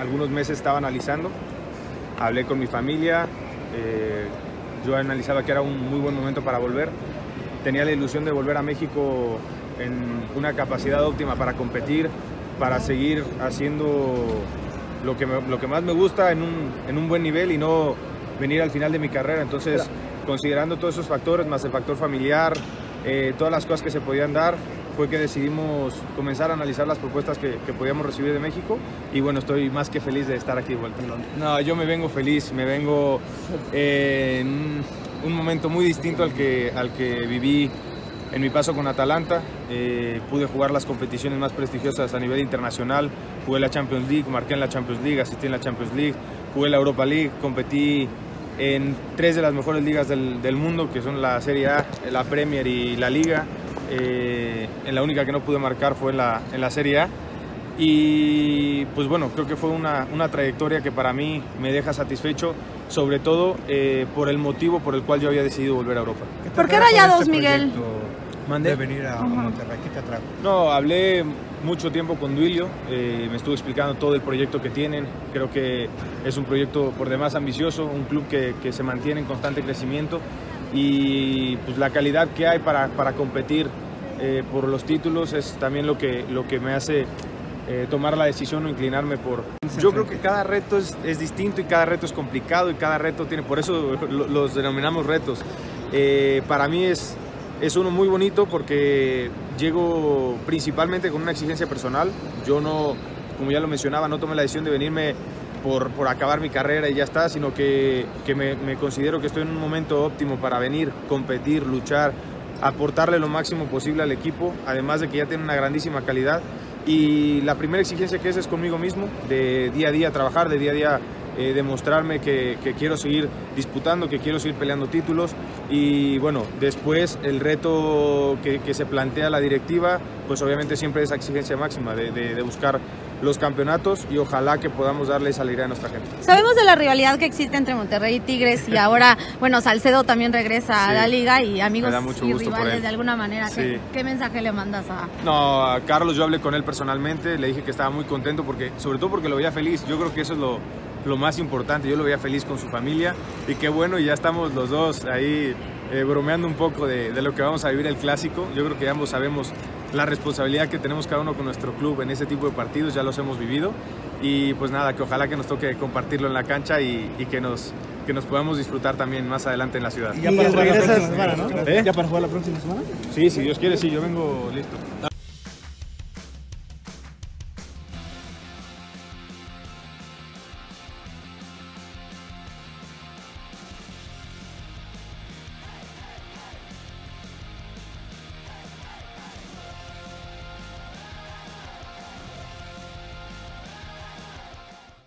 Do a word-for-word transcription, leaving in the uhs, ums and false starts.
algunos meses estaba analizando, hablé con mi familia, eh, yo analizaba que era un muy buen momento para volver, tenía la ilusión de volver a México en una capacidad óptima para competir, para seguir haciendo lo que, me, lo que más me gusta en un, en un buen nivel y no venir al final de mi carrera. Entonces, considerando todos esos factores, más el factor familiar, eh, todas las cosas que se podían dar, fue que decidimos comenzar a analizar las propuestas que, que podíamos recibir de México y bueno, estoy más que feliz de estar aquí de vuelta. No, yo me vengo feliz, me vengo eh, en un, un momento muy distinto al que, al que viví en mi paso con Atalanta. Eh, pude jugar las competiciones más prestigiosas a nivel internacional, jugué la Champions League, marqué en la Champions League, asistí en la Champions League, jugué la Europa League, competí en tres de las mejores ligas del, del mundo, que son la Serie A, la Premier y la Liga. Eh, en la única que no pude marcar fue en la, en la Serie A. Y pues bueno, creo que fue una, una trayectoria que para mí me deja satisfecho, sobre todo eh, por el motivo por el cual yo había decidido volver a Europa. ¿Por qué Rayados, este Miguel? ¿Mandé? De venir a, a Monterrey, ¿qué te atrajo? No, hablé mucho tiempo con Duilio, eh, me estuvo explicando todo el proyecto que tienen. Creo que es un proyecto por demás ambicioso, un club que, que se mantiene en constante crecimiento y pues la calidad que hay para, para competir eh, por los títulos es también lo que, lo que me hace eh, tomar la decisión o inclinarme por... Yo creo que cada reto es, es distinto y cada reto es complicado y cada reto tiene, por eso los denominamos retos. Eh, para mí es... Es uno muy bonito porque llego principalmente con una exigencia personal. Yo no, como ya lo mencionaba, no tomé la decisión de venirme por, por acabar mi carrera y ya está, sino que, que me, me considero que estoy en un momento óptimo para venir, competir, luchar, aportarle lo máximo posible al equipo, además de que ya tiene una grandísima calidad. Y la primera exigencia que es es conmigo mismo, de día a día trabajar, de día a día Eh, demostrarme que, que quiero seguir disputando, que quiero seguir peleando títulos y bueno, después el reto que, que se plantea la directiva, pues obviamente siempre esa exigencia máxima de, de, de buscar los campeonatos y ojalá que podamos darle esa alegría a nuestra gente. Sabemos de la rivalidad que existe entre Monterrey y Tigres y ahora, bueno, Salcedo también regresa sí, a la liga y amigos y rivales de alguna manera. Sí. ¿Qué, ¿Qué mensaje le mandas a...? No, a Carlos yo hablé con él personalmente, le dije que estaba muy contento, porque sobre todo porque lo veía feliz. Yo creo que eso es lo, lo más importante, yo lo veía feliz con su familia y qué bueno, y ya estamos los dos ahí eh, bromeando un poco de, de lo que vamos a vivir el Clásico. Yo creo que ambos sabemos la responsabilidad que tenemos cada uno con nuestro club en ese tipo de partidos, ya los hemos vivido y pues nada, que ojalá que nos toque compartirlo en la cancha y, y que, nos, que nos podamos disfrutar también más adelante en la ciudad. ¿Y ya para jugar la próxima semana, no? ¿Eh? ¿Ya para jugar la próxima semana? Sí, si Dios quiere, sí, yo vengo listo.